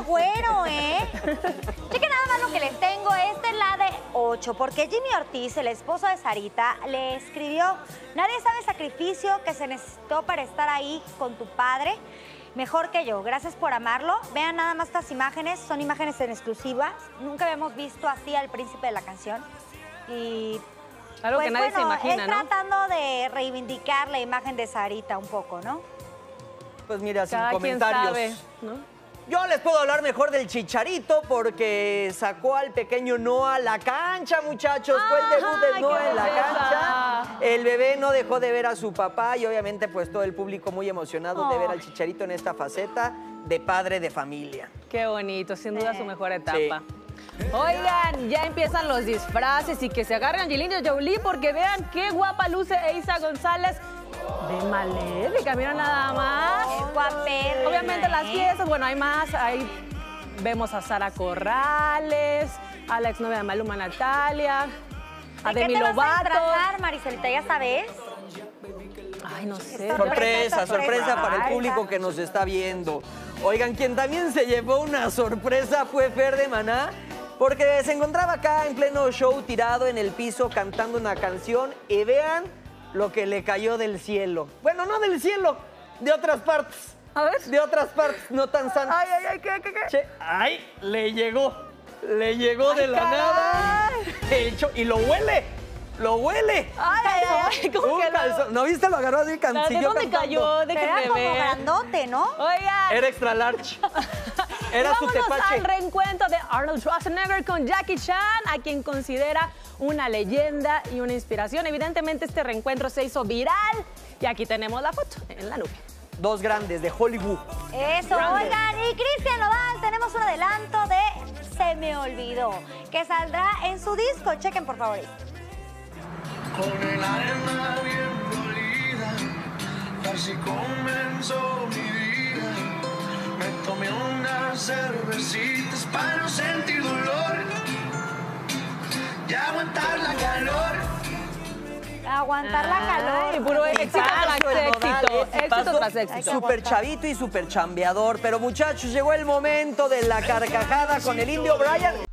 bueno, ¿eh? Chequen nada más lo que les tengo. Esta es la de 8, porque Jimmy Ortiz, el esposo de Sarita, le escribió: nadie sabe el sacrificio que se necesitó para estar ahí con tu padre. Mejor que yo. Gracias por amarlo. Vean nada más estas imágenes. Son imágenes en exclusivas. Nunca habíamos visto así al príncipe de la canción. Y algo que nadie se imagina, él ¿no? tratando de reivindicar la imagen de Sarita un poco, ¿no? Pues mira, sin Cada quien comentarios. sabe, ¿no? Yo les puedo hablar mejor del Chicharito porque sacó al pequeño Noah a la cancha, muchachos. Fue el debut de ¡Ay, Noah qué en la belleza! cancha. El bebé no dejó de ver a su papá y obviamente pues todo el público muy emocionado de ver al Chicharito en esta faceta de padre de familia. Qué bonito, sin duda su mejor etapa. Sí. Oigan, ya empiezan los disfraces y que se agarren Angelina Jolie porque vean qué guapa luce Eiza González de Maléfica, mira nada más. Es guapérrima, Obviamente las fiestas, bueno, hay más, ahí vemos a Sara Corrales, a la exnovia de Maluma, Natalia, a ¿De Demi qué te vas a Lovato. disfrazar, Marisolita? ¿Ya sabes? Ay, no sé. Sorpresa para el público que nos está viendo. Oigan, quien también se llevó una sorpresa fue Fer de Maná, porque se encontraba acá en pleno show tirado en el piso cantando una canción y vean lo que le cayó del cielo. Bueno, no del cielo, de otras partes. A ver. De otras partes, no tan santas. Ay, ¿qué? Che, ay, le llegó de la nada. Y lo huele. Ay, ¿cómo Un que no? calzón. ¿No viste? Lo agarró así ¿De cancillo dónde cayó? Era Déjenme como ver. grandote, ¿no? Oigan. Era extra large. Era su Vámonos tepache. al reencuentro de Arnold Schwarzenegger con Jackie Chan, a quien considera una leyenda y una inspiración. Evidentemente este reencuentro se hizo viral y aquí tenemos la foto en la nube. Dos grandes de Hollywood. Eso, oigan, y Cristian Nodal, tenemos un adelanto de Se Me Olvidó, que saldrá en su disco. Chequen, por favor. Con el alma bien dolida, así comenzó mi vida. Me tomé unas cervecitas para no sentir dolor y aguantar la calor. Aguantar la calor. Ay, puro éxito tras éxito. Súper chavito y súper chambeador. Pero muchachos, llegó el momento de la carcajada con el Indio Brian.